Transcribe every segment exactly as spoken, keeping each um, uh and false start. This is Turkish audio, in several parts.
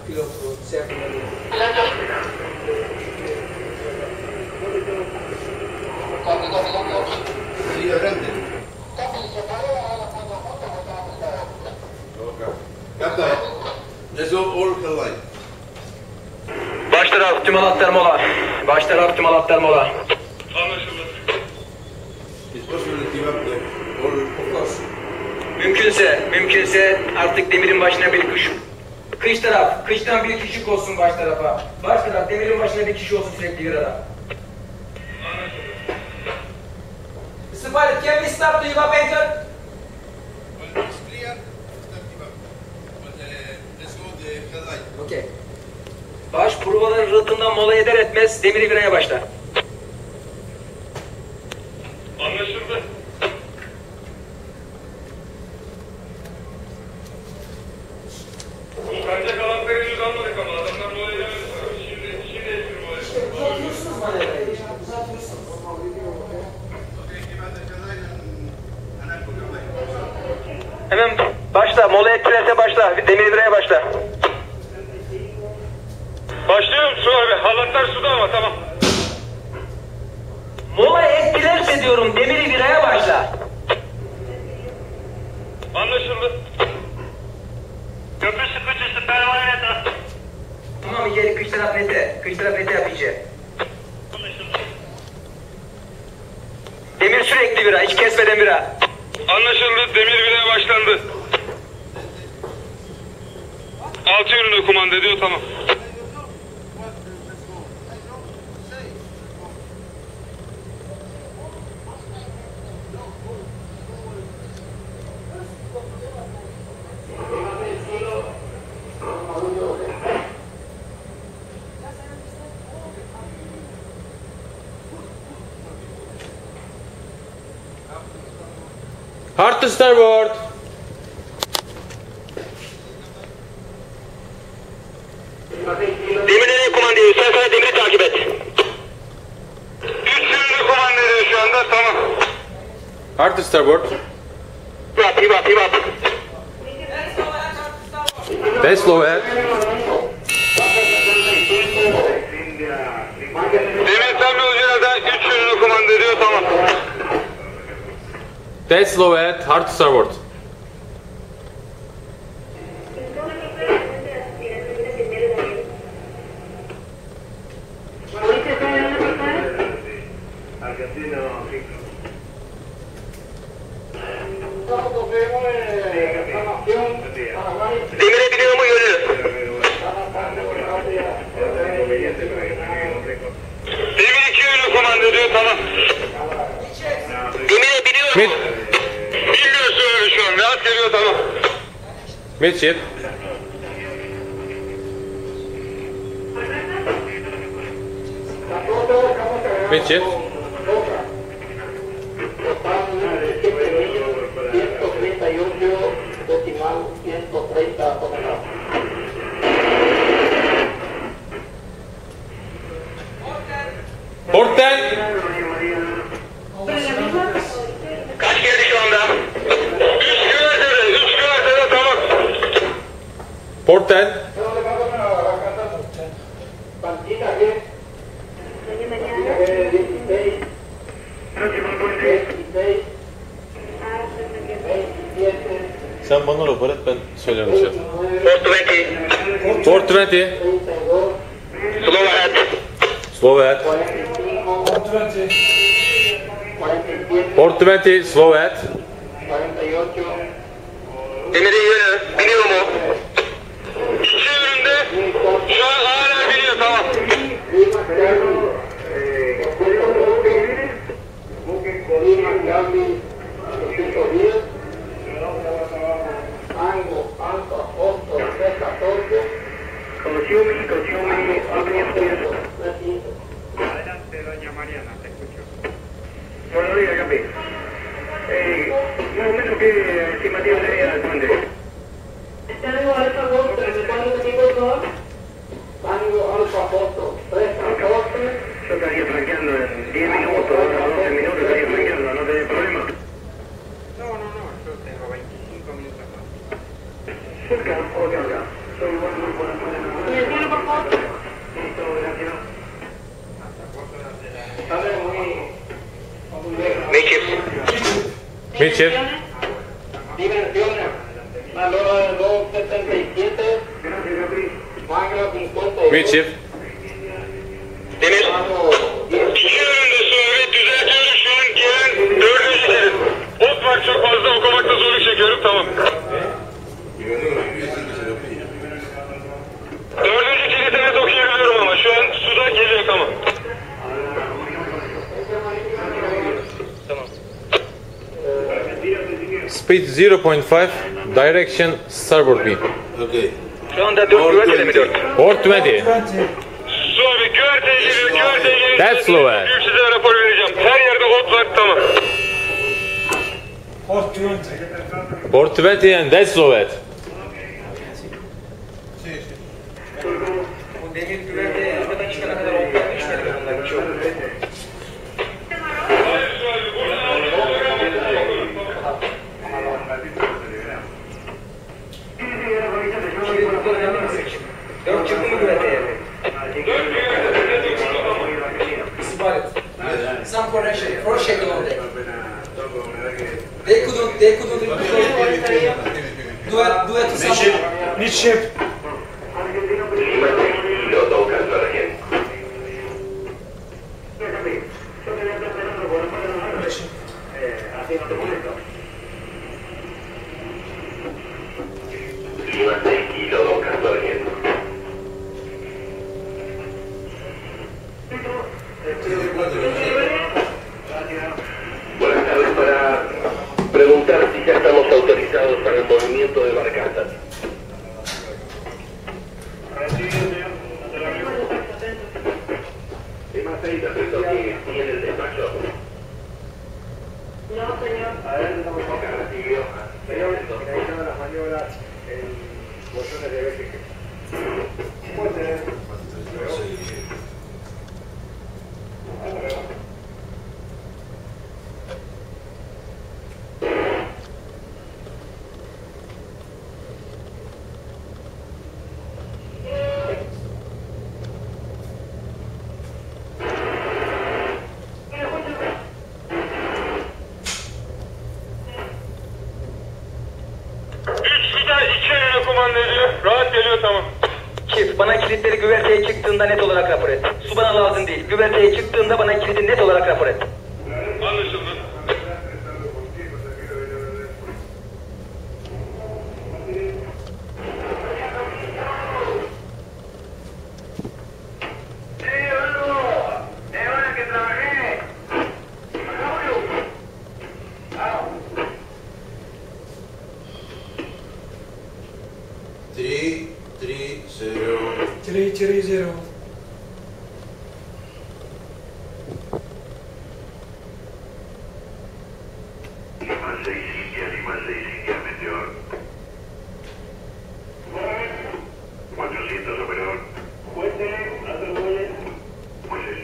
piloto certo da linha. Linha grande. Kaptan, let's go all Kalay. Baş taraf tüm halatlar mola. Baş taraf tüm halatlar mola. Anlaşıldı. It's possible to give up the all of course. Mümkünse, mümkünse artık demirin başına bir kuş. Kış taraf, kıştan bir küçük olsun baş tarafa. Baş taraf, demirin başına bir kişi olsun sürekli bir arada. Mister Pilot, can we start to give up anchor? Well, it's clear. Start give up. But uh, let's go the Kalay. Okay. Baş provaların rıhtından mola eder etmez demiri viraya başla. Anlaşıldı. Bence kalanları henüz almadık ama adamlar mola edemedi. Şimdi, şimdi esir mola edemedi. Uzatıyorsunuz manevrayı. Uzatıyorsunuz. Okay, give up the Kalay and and I put Kalay. Hemen başla, mola ettilerse başla, demiri viraya başla. Başlıyorum su abi. Halatlar suda ama tamam. Mola ettilerse diyorum, demiri viraya başla. Anlaşıldı. Köprü sıkıcısı pervane et. Tamam, ileri kış taraf nete, kış taraf nete yap iyice. Anlaşıldı. Demir sürekli vira, hiç kesmeden vira. Anlaşıldı. Demir viraya başlandı. Altı yönünde kumanda ediyor tamam. Hard to starboard. Demir nereye kumanda ediyor? Sen sana demiri takip et. Üç yönünde kumanda ediyor şu anda tamam. Hard to starboard. Hip hip hip hip. Very slow ahead. Demir tam yolcuna da üç yönünde kumanda ediyor tamam. Very slow ahead. Hard to starboard. Demire biniyor mu yönü? Demir iki yönünde kumanda ediyor tamam. Demire biniyor Mid, mu? Bilmiyorsun öyle şu an. Rahat geliyor tamam. midship. Midship. ciento treinta y ocho decimal ciento treinta toneladas. Port ten. Kaç geldi şu anda? Üç güvertede, üç güvertede tamam. Port ten. Partida que dieciséis, dieciséis, veintisiete, Sen bana rapor et, ben söylerim dışarı. Port yirmi. Port twenty. treinta y dos, Slow ahead. Slow ahead. cuarenta y cinco, cuarenta y siete, Port twenty. Slow ahead. cuarenta y ocho, Demirin yönü biniyor mu? İki yönünde şu an hala biniyor tamam. Lima Charlie, eh, Lima Charlie, doscientos diez, Tango, Alfa, Foxtrot, tres catorce, Consuming, consuming, tres quince. Adelante, doña Mariana, te escucho. Bueno, diga, Capi. Eh, más o menos qué estimativa tenía el puente. Tango, Alfa, Foxtrot, ¿me pueden repetir, por favor? Tango, Alfa, Foxtrot, tres catorce. Yo estaría franqueando en diez minutos, doce minutos estaría franqueando, no tenés problema. No, no, no, yo tengo veinticinco minutos más. Cerca, o acá. Soy igual muy buena. Midship. Dimensiones. Valor dos setenta y siete. Magro cincuenta y dos. Midship. Demir. İki yönünde Sovyet düzeltiyorum şu an gelen dördüncü kelim. Ot var çok fazla okumakta zorluk çekiyorum tamam. Dördüncü kilidi net okuyabiliyorum ama şu an suda geliyor tamam. Tamam. Speed zero point five. Direction starboard beam. Okay. Şu anda dört güvertede mi dört? Port yirmi. Su abi güverteye geliyor güverteye geliyor. That's slow eh. Büyük size rapor vereceğim. Her yerde ot var tamam. Port yirmi. Port yirmi and that's slow at. Bu demir güverteye arkadan çıkana kadar otlar düşmedi. Onlar bir şey oldu. Dört çıktı mı güverteye? İstihbarat. Some correction. For shaking on deck. They couldn't, they couldn't do it, do it to someone. Midship. Buenas tardes, para preguntar si ya estamos autorizados para el movimiento de barcazas. ¿Tiene el despacho? No, señor. A ver, estamos acá, recibió. Señor, realizando las maniobras en bolsones de B G G. Puede tener. Rahat geliyor tamam. Çift bana kilitleri güverteye çıktığında net olarak rapor et. Su bana lazım değil. Güverteye çıktığında bana kilidi net olarak rapor et. Anlaşıldı. Three, three, zero. Three, three, zero. Lima seis India, Lima seis India, Meteor. cuatrocientos operador. Moisés.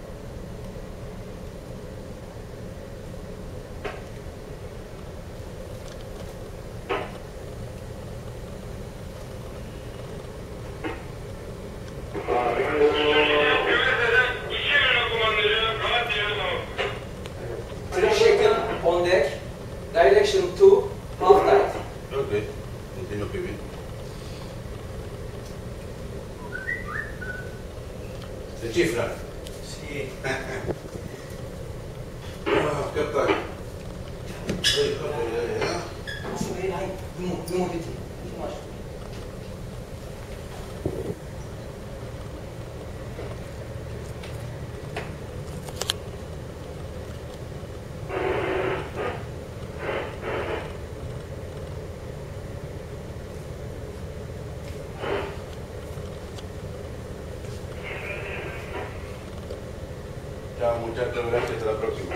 Three shaken on deck. Direction two, half tide. Okay. Continue, P B. Se cifra. Sì. Ah, che attacco. Ehi, eh, eh. Nasıl bey? Hayır. Yumuk, yumuk eti. Yumuk. Ciao muchachos, gracias, hasta la próxima.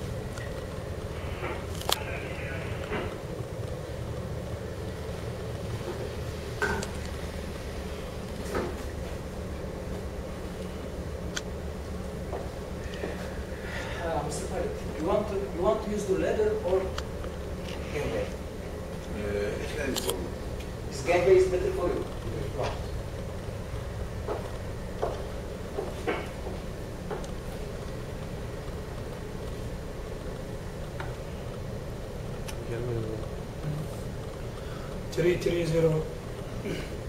Uh, Mister Pilot, you want to you want to use the ladder or gangway? Eh, es la informe. This gangway is better for you. Right. three three zero.